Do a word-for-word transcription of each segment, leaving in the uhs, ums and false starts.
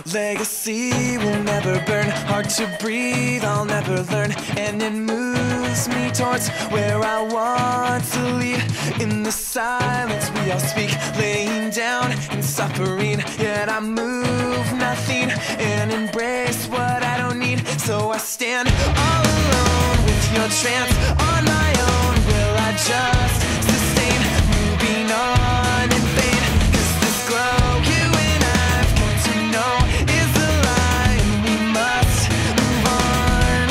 Legacy will never burn, hard to breathe, I'll never learn. And it moves me towards where I want to lead. In the silence we all speak, laying down and suffering. Yet I move nothing and embrace what I don't need. So I stand all alone with your trance on my own. Will I just sustain, moving on in vain? Cause this glow you and I've come to know is a lie, and we must move on.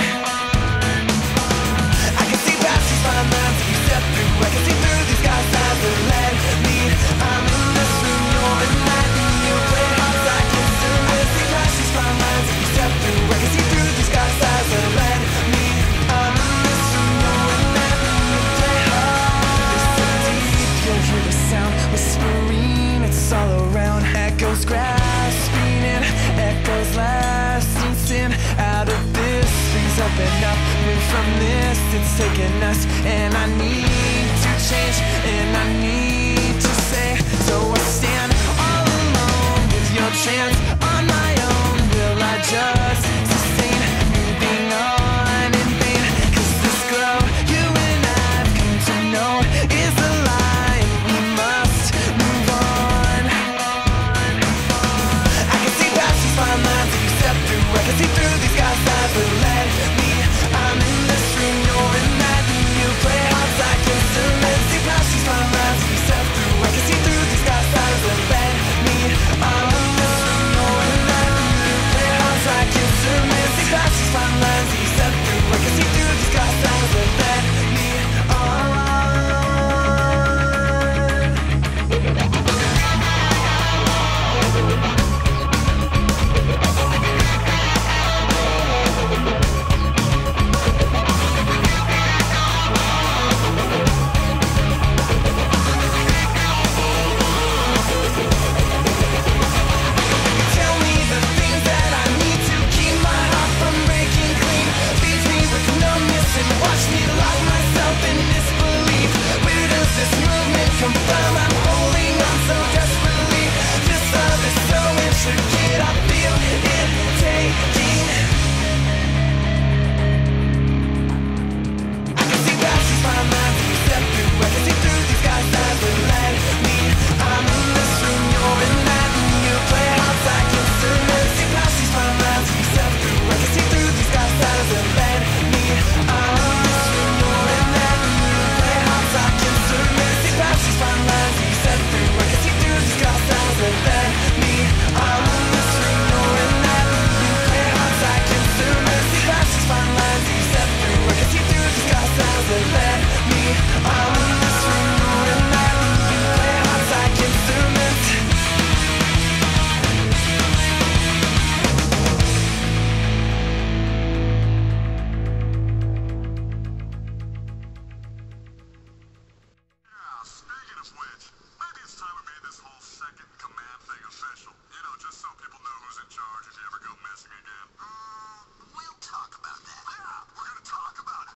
I can see past these fine lines you step through. I can see through these guys' eyes that led me. I'm in this room, you're in that, and you play hard I can still see past these fine lines you step through. I can see through these guys' eyes that led me. I'm in this room, you're in that, and you play hard. Listen deep, you'll hear the sound whispering, it's all around. Echoes grasping in, echoes lasting sin. Out of this, things open up. Move from this, it's taking us. And I need to change, and I need to say. So I stand all alone with your chance on my own. Will I just sustain, moving on in vain? Cause this glow you and I've come to know is a lie, and we must move on. I can see past these fine lines that you step through. I can see through these guys' eyes that led me. I'm in this room, you're in that, and you play hard I can still live. See past these fine lines that you step through. I can see through these guys' eyes that led me. I'm in this room, you're in that, and you play hard I can still live. See past these fine lines that you step through. I can see through these guys' eyes that led me on. Tell me the things that I need to keep my heart from breaking clean. Feed me with numbness and watch me lock myself in disbelief. Where does this movement come from? I'm holding on so desperately. This love is so intricate, I feel it taking. I can see past these fine lines that you step through. I can see through these guys' eyes that led me. I'm in this room, you're in that, and you play hard I can still live. See past these fine lines that you step through. I can see through these guys' eyes that led me. I'm in this room, you're in that, and you play hard I can still live. See past these fine lines that you step through. I can see through these guys' eyes that led me. I'm in this room, you're in that, and you play hard I can still live. See past these fine lines that you step through. I can see through these guys' eyes that led me. I'm in this room, you're in that, and you play hard I can still live. Yeah, speaking of which, maybe it's time we made this whole second in command thing official. You know, just so people know who's in charge if you ever go missing again. Uh, we'll talk about that. Yeah,